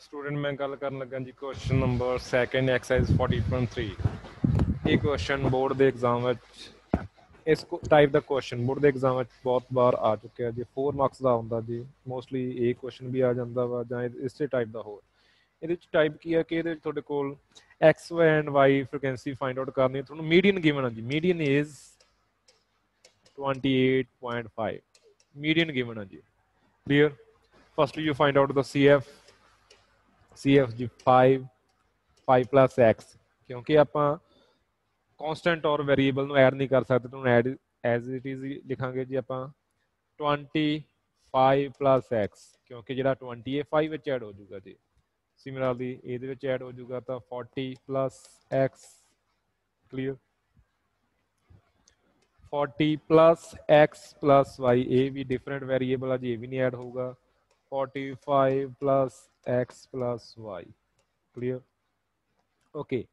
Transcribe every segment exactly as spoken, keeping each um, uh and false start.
Student मैं गल कर लगा जी question number second exercise forty point three ये क्वेश्चन बोर्ड के एग्जाम इस टाइप का क्वेश्चन बोर्ड के एग्जाम बहुत बार आ चुका है जी फोर मार्क्स का आता जी मोस्टली ये क्वेश्चन भी आ जाता वा जां इस टाइप का होर ये टाइप की है कि ये थोड़े को X and Y frequency find out करनी थोड़ा मीडियन गिवन है जी median is twenty eight point five median given है जी clear firstly you find out the C F C F जी फाइव फाइव प्लस एक्स क्योंकि आप कॉन्सटेंट और वेरीएबल ਨੂੰ ਐਡ ਨਹੀਂ ਕਰ ਸਕਦੇ ਤੁਹਾਨੂੰ ਐਡ ਐਜ਼ ਇਟ ਇਜ਼ ਲਿਖਾਂਗੇ ਜੀ ਆਪਾਂ ट्वेंटी फाइव प्लस एक्स क्योंकि ਜਿਹੜਾ ट्वेंटी ਇਹ फाइव ਵਿੱਚ ਐਡ ਹੋ ਜਾਊਗਾ ਜੀ ਸਿਮਿਲਰਲੀ ਇਹਦੇ ਵਿੱਚ ਐਡ ਹੋ ਜਾਊਗਾ ਤਾਂ forty plus X clear forty plus X plus Y ਇਹ ਵੀ ਡਿਫਰੈਂਟ वेरीएबल ਆ ਜੀ ਇਹ ਵੀ ਨਹੀਂ ਐਡ ਹੋਊਗਾ forty five plus X plus Y clear okay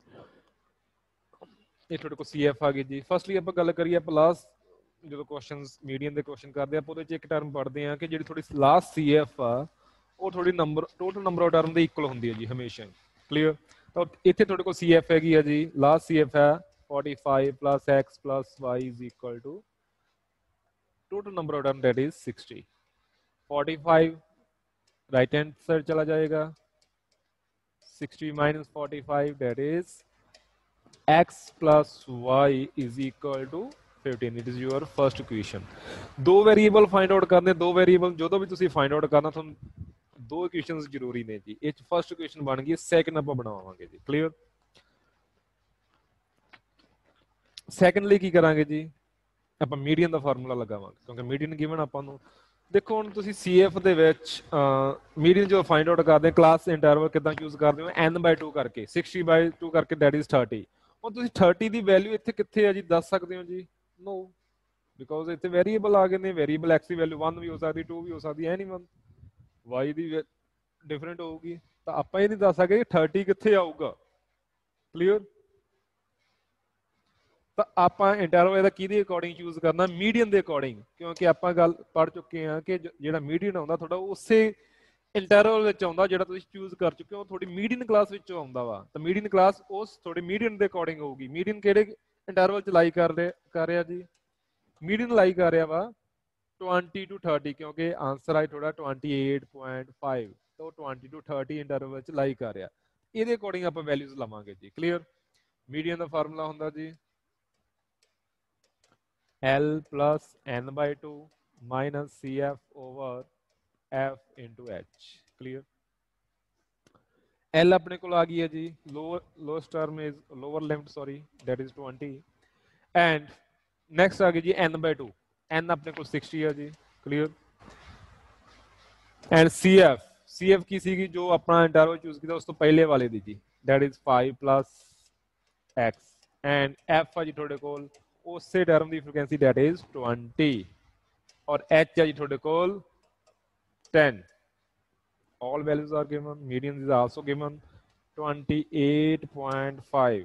ये थोड़े को सी एफ आ गई जी फर्स्टली आप गल करिए प्लस जो क्वेश्चन मीडियम के क्वेश्चन करते हैं आप एक टर्म पढ़ते हैं कि जी थोड़ी लास्ट सी एफ आ वो थोड़ी number total number of term के इक्वल होंगी है जी हमेशा क्लीयर तो इतने थोड़े को सी एफ हैगी है जी लास्ट सी एफ है forty five plus X plus Y is equal to total number of term that is sixty forty five right hand side चला जाएगा sixty minus forty five that is x plus y is equal to fifteen it is your first equation दो variable find out करने दो variable जो भी तुसी find out करना तुम दो इक्वेशंस जरूरी ने जी ये फर्स्ट इक्वेशन बन गई सेकंड आप बनावांगे जी क्लियर सेकंडली की करांगे जी आप मीडियन का फार्मूला लगावांगे क्योंकि मीडियन गिवन ਆਪਾਂ ਨੂੰ देखो ਹੁਣ ਤੁਸੀਂ C F ਦੇ ਵਿੱਚ मीडियन जो फाइंड आउट ਕਰਦੇ क्लास इंटरवल ਕਿਦਾਂ ਚੂਜ਼ ਕਰਦੇ ਹੋ n by टू करके सिक्सटी by टू करके दैट इज थर्टी ਹੁਣ ਤੁਸੀਂ थर्टी ਦੀ ਵੈਲਿਊ ਇੱਥੇ ਕਿੱਥੇ ਆ ਜੀ ਦੱਸ ਸਕਦੇ ਹੋ ਜੀ ਨੋ ਬਿਕੋਜ਼ ਇੱਥੇ ਵੇਰੀਏਬਲ ਆ ਗਏ ਨੇ ਵੇਰੀਏਬਲ x ਦੀ ਵੈਲਿਊ वन ਵੀ ਹੋ ਸਕਦੀ टू ਵੀ ਹੋ ਸਕਦੀ ਐਨੀ ਵਨ y ਦੀ ਡਿਫਰੈਂਟ ਹੋਊਗੀ ਤਾਂ ਆਪਾਂ ਇਹ ਨਹੀਂ ਦੱਸ ਸਕਦੇ थर्टी ਕਿੱਥੇ ਆਊਗਾ ਕਲੀਅਰ ਤਾਂ ਆਪਾਂ ਇੰਟਰਵਲ ਇਹਦਾ ਕਿਹਦੇ ਅਕੋਰਡਿੰਗ ਚੂਜ਼ ਕਰਨਾ ਮੀਡੀਅਨ ਦੇ ਅਕੋਰਡਿੰਗ ਕਿਉਂਕਿ ਆਪਾਂ ਗੱਲ ਪੜ ਚੁੱਕੇ ਹਾਂ ਕਿ ਜਿਹੜਾ ਮੀਡੀਅਨ ਆਉਂਦਾ ਤੁਹਾਡਾ ਉਸੇ ਇੰਟਰਵਲ ਵਿੱਚ ਆਉਂਦਾ ਜਿਹੜਾ ਤੁਸੀਂ ਚੂਜ਼ ਕਰ ਚੁੱਕੇ ਹੋ ਤੁਹਾਡੀ ਮੀਡੀਅਨ ਕਲਾਸ ਵਿੱਚੋਂ ਆਉਂਦਾ ਵਾ ਤਾਂ ਮੀਡੀਅਨ ਕਲਾਸ ਉਸ ਤੁਹਾਡੇ ਮੀਡੀਅਨ ਦੇ ਅਕੋਰਡਿੰਗ ਹੋਊਗੀ ਮੀਡੀਅਨ ਕਿਹੜੇ ਇੰਟਰਵਲ ਚ ਲਾਈ ਕਰ ਰਿਹਾ ਕਰ ਰਿਹਾ ਜੀ ਮੀਡੀਅਨ ਲਾਈ ਕਰ ਰਿਹਾ ਵਾ ट्वेंटी टू थर्टी क्योंकि आंसर आए थोड़ा ट्वेंटी एट पॉइंट फाइव तो ट्वेंटी टू थर्टी इंटरवल च लाई कर रहा ये अकॉर्डिंग आप वैल्यूज लवांगे जी क्लीयर मीडियन का फार्मूला होंगे जी L plus N by two minus C F over F into H clear L अपने को आ गई है जी lower lowest term is lower limit sorry that is twenty and next आ गई जी n बाय टू n अपने को सिक्सटी है जी clear and C F C F की सी जो अपना इंटरवल चूज किया उस तो पहले वाले दी जी that is five plus X and F है जी थोड़े को उसे टर्म की फ्रीक्वेंसी दैट इज ट्वेंटी और एच है जी थोड़े को ten all values are given median is also given twenty-eight point five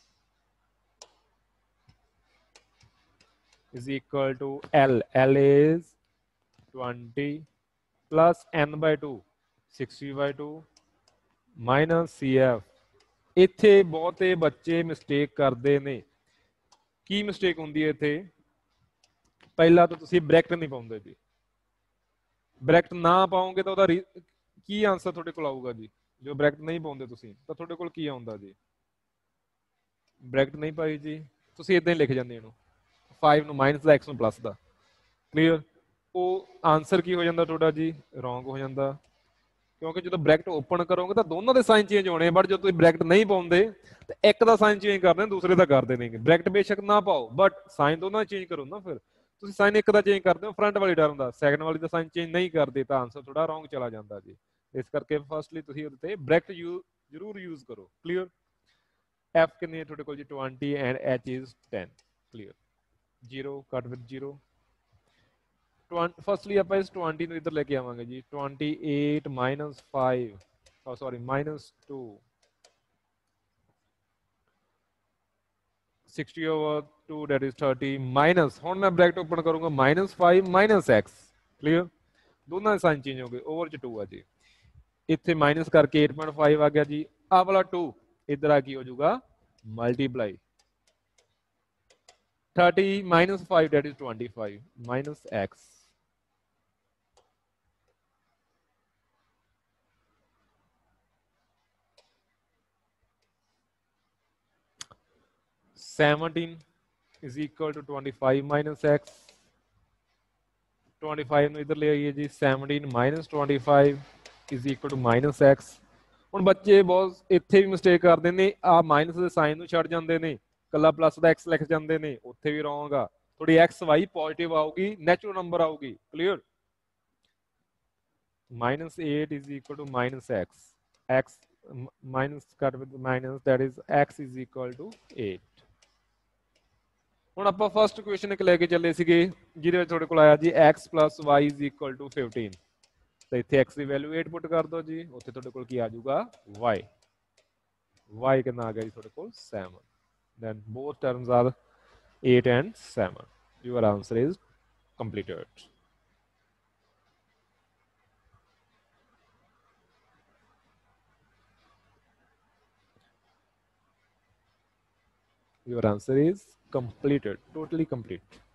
is equal to L. L is twenty plus n by two, sixty by two minus C F. इत्थे बहुते बच्चे mistake करते ने की मिस्टेक होंदी है इत्थे पहला तो तुसी ब्रैकेट नहीं पाउंदे जी ब्रैकेट ना पाओगे तो उहदा की आंसर थोड़े को आऊगा जी जो ब्रैकेट नहीं पाउंदे तुसी तो थोड़े कोल की आउंदा जी ब्रैकेट नहीं पाई जी तुसी इदां ही लिख जांदे इहनूं फाइव माइनस का एक्स प्लस का क्लीयर वो आंसर की हो जाता थोड़ा जी रॉन्ग हो जाता क्योंकि जो ब्रैकेट ओपन करोगे तो दोनों के साइन चेंज होने बट जो तुम ब्रैकेट नहीं पाते तो एक का साइन चेंज करते दूसरे का कर देंगे ब्रैकेट बेशक ना पाओ बट साइन दोनों चेंज करो ना फिर तुम साइन एक का चेंज करते हो फ्रंट वाली टर्म का सैकेंड वाली का साइन चेंज नहीं करते तो आंसर थोड़ा रॉन्ग चला जाता जी इस करके फर्स्टली तुम ब्रैकेट यूज जरूर यूज करो क्लीयर एफ कितनी थोड़े को जी twenty and H is ten clear zero cut with zero firstly आप इस ट्वेंटी इधर लेके आवांगे जी twenty eight minus five sorry minus two sixty over two that is thirty minus हुण मैं ब्रैकेट ओपन करूंगा minus five minus X clear दोनों साइन चेंज हो गए ओवर च टू है जी इत्थे माइनस करके एट पॉइंट फाइव आ गया जी। आ वाला टू इधर आ की हो जाऊगा multiply thirty minus five that is twenty five minus X seventeen is equal to twenty five minus X twenty five ਨੂੰ ਇਧਰ ਲੈ ਆਈਏ ਜੀ seventeen minus twenty five is equal to minus x ਹੁਣ ਬੱਚੇ ਬਹੁਤ ਇੱਥੇ ਵੀ ਮਿਸਟੇਕ ਕਰਦੇ ਨੇ ਆ ਮਾਈਨਸ ਦੇ ਸਾਈਨ ਨੂੰ ਛੱਡ ਜਾਂਦੇ ਨੇ ਕੱਲਾ ਪਲੱਸ ਦਾ x ਲਿਖ ਜਾਂਦੇ ਨੇ ਉੱਥੇ ਵੀ ਰੋਂਗ ਆ ਥੋੜੀ x y ਪੋਜ਼ਿਟਿਵ ਆਊਗੀ ਨੈਚੁਰਲ ਨੰਬਰ ਆਊਗੀ clear minus eight is equal to minus x x minus cut with minus that is x is equal to eight ਹੁਣ ਆਪਾਂ ਫਸਟ ਕੁਐਸਚਨ ਇੱਕ ਲੈ ਕੇ ਚੱਲੇ ਸੀਗੇ ਜਿਹਦੇ ਵਿੱਚ ਤੁਹਾਡੇ ਕੋਲ ਆਇਆ ਜੀ x y फिफ्टीन तो इतने x की वैल्यू एट पुट कर दो जी उत्थे ਤੁਹਾਡੇ ਕੋਲ ਕੀ ਆ ਜਾਊਗਾ y y कितना आ गया जी ਤੁਹਾਡੇ ਕੋਲ seven then both terms are eight and seven your answer is completed your answer is completed totally complete